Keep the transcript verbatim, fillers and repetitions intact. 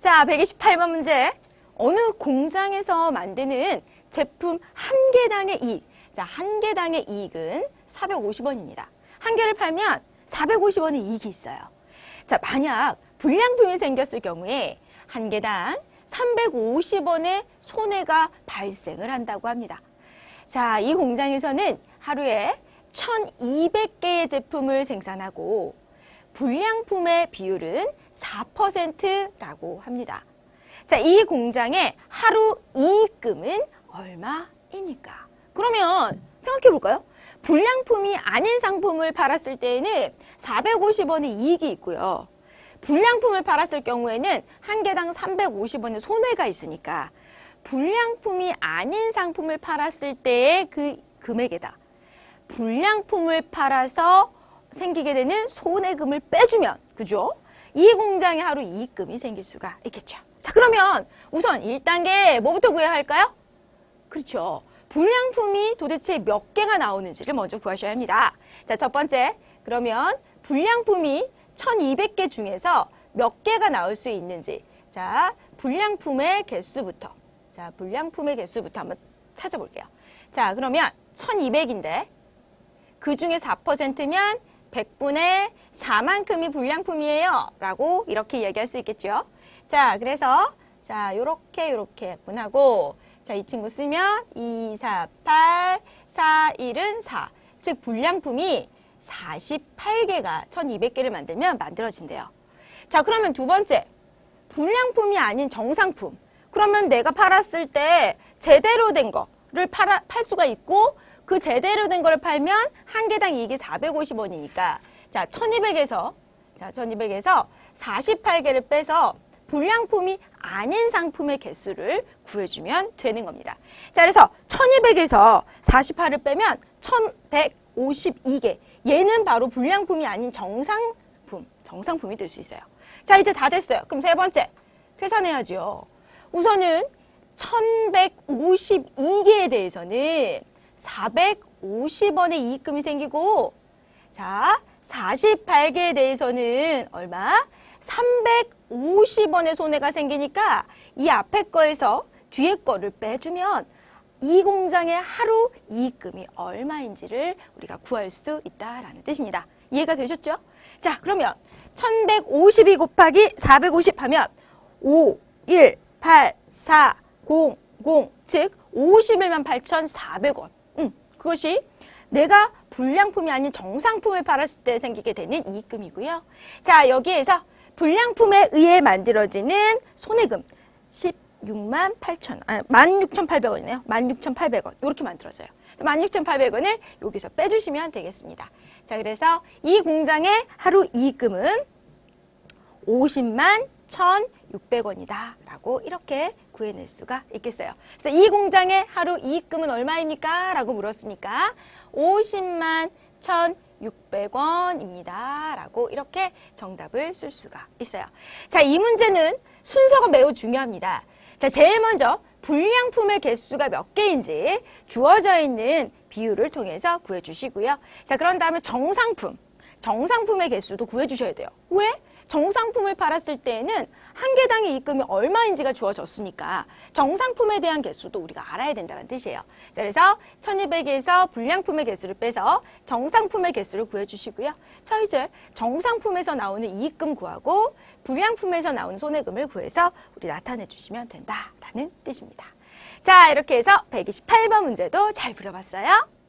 자, 백이십팔 번 문제. 어느 공장에서 만드는 제품 한 개당의 이익. 자, 한 개당의 이익은 사백오십 원입니다. 한 개를 팔면 사백오십 원의 이익이 있어요. 자, 만약 불량품이 생겼을 경우에 한 개당 삼백오십 원의 손해가 발생을 한다고 합니다. 자, 이 공장에서는 하루에 천이백 개의 제품을 생산하고 불량품의 비율은 사 퍼센트라고 합니다. 자, 이 공장의 하루 이익금은 얼마입니까? 그러면 생각해 볼까요? 불량품이 아닌 상품을 팔았을 때에는 사백오십 원의 이익이 있고요. 불량품을 팔았을 경우에는 한 개당 삼백오십 원의 손해가 있으니까 불량품이 아닌 상품을 팔았을 때의 그 금액에다 불량품을 팔아서 생기게 되는 손해금을 빼주면, 그죠? 이 공장의 하루 이익금이 생길 수가 있겠죠. 자, 그러면 우선 일 단계 뭐부터 구해야 할까요? 그렇죠. 불량품이 도대체 몇 개가 나오는지를 먼저 구하셔야 합니다. 자, 첫 번째. 그러면 불량품이 천이백 개 중에서 몇 개가 나올 수 있는지. 자, 불량품의 개수부터. 자, 불량품의 개수부터 한번 찾아볼게요. 자, 그러면 천이백인데 그 중에 사 퍼센트면 백분의 사만큼이 불량품이에요. 라고 이렇게 얘기할 수 있겠죠. 자, 그래서 자, 요렇게 요렇게 분하고 자, 이 친구 쓰면 이, 사, 팔, 사, 일은 사. 즉 불량품이 사십팔 개가 천이백 개를 만들면 만들어진대요. 자, 그러면 두 번째. 불량품이 아닌 정상품. 그러면 내가 팔았을 때 제대로 된 거를 팔아, 팔 수가 있고 그 제대로 된 거를 팔면 한 개당 이익이 사백오십 원이니까 자, 천이백에서 자, 천이백에서 사십팔 개를 빼서 불량품이 아닌 상품의 개수를 구해주면 되는 겁니다. 자, 그래서 천이백에서 사십팔을 빼면 천백오십이 개. 얘는 바로 불량품이 아닌 정상품, 정상품이 될 수 있어요. 자, 이제 다 됐어요. 그럼 세 번째, 계산해야죠. 우선은 천백오십이 개에 대해서는 사백오십 원의 이익금이 생기고, 자, 사십팔 개에 대해서는 얼마? 삼백오십 원의 손해가 생기니까 이 앞에 거에서 뒤에 거를 빼주면 이 공장의 하루 이익금이 얼마인지를 우리가 구할 수 있다라는 뜻입니다. 이해가 되셨죠? 자, 그러면 천백오십이 곱하기 사백오십 하면 오, 일, 팔, 사, 공, 공, 즉 오십일만 팔천사백 원. 음, 그것이 내가 불량품이 아닌 정상품을 팔았을 때 생기게 되는 이익금이고요. 자, 여기에서 불량품에 의해 만들어지는 손해금 십육만 팔천, 아, 만 육천팔백 원이네요. 만 육천팔백 원. 이렇게 만들어져요. 만 육천팔백 원을 여기서 빼주시면 되겠습니다. 자, 그래서 이 공장의 하루 이익금은 오십만 천육백 원이다. 라고 이렇게 구해낼 수가 있겠어요. 그래서 이 공장의 하루 이익금은 얼마입니까? 라고 물었으니까 오십만 천육백 원입니다. 라고 이렇게 정답을 쓸 수가 있어요. 자, 이 문제는 순서가 매우 중요합니다. 자, 제일 먼저 불량품의 개수가 몇 개인지 주어져 있는 비율을 통해서 구해주시고요. 자, 그런 다음에 정상품, 정상품의 개수도 구해주셔야 돼요. 왜? 정상품을 팔았을 때에는 한 개당의 이익금이 얼마인지가 주어졌으니까 정상품에 대한 개수도 우리가 알아야 된다는 뜻이에요. 자, 그래서 천이백에서 불량품의 개수를 빼서 정상품의 개수를 구해주시고요. 자, 이제 정상품에서 나오는 이익금 구하고 불량품에서 나오는 손해금을 구해서 우리 나타내 주시면 된다라는 뜻입니다. 자, 이렇게 해서 백이십팔 번 문제도 잘 풀어봤어요.